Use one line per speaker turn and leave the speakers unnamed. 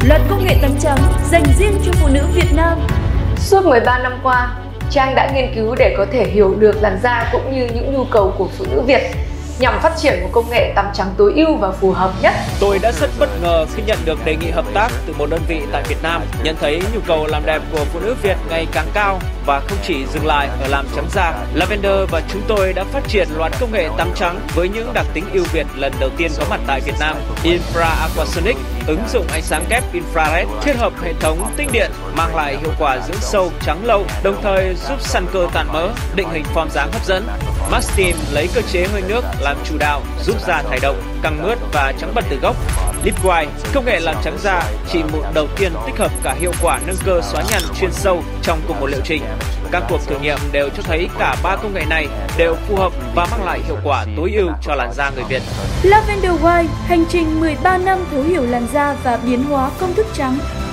loạt công nghệ tắm trắng dành riêng cho phụ nữ Việt Nam.
Suốt 13 năm qua, Trang đã nghiên cứu để có thể hiểu được làn da cũng như những nhu cầu của phụ nữ Việt nhằm phát triển một công nghệ tắm trắng tối ưu và phù hợp nhất.
Tôi đã rất bất ngờ khi nhận được đề nghị hợp tác từ một đơn vị tại Việt Nam, nhận thấy nhu cầu làm đẹp của phụ nữ Việt ngày càng cao và không chỉ dừng lại ở làm trắng da. Lavender và chúng tôi đã phát triển loạt công nghệ tắm trắng với những đặc tính ưu việt lần đầu tiên có mặt tại Việt Nam. Infra Aquasonic ứng dụng ánh sáng kép infrared kết hợp hệ thống tĩnh điện mang lại hiệu quả dưỡng sâu trắng lâu, đồng thời giúp săn cơ tàn mỡ, định hình form dáng hấp dẫn. Max Steam lấy cơ chế hơi nước làm chủ đạo, giúp da thải độc, căng mướt và trắng bật từ gốc. Lip White, công nghệ làm trắng da chỉ mụn đầu tiên tích hợp cả hiệu quả nâng cơ xóa nhăn chuyên sâu trong cùng một liệu trình. Các cuộc thử nghiệm đều cho thấy cả ba công nghệ này đều phù hợp và mang lại hiệu quả tối ưu cho làn da người Việt.
Lavender White, hành trình 13 năm thấu hiểu làn da và biến hóa công thức trắng.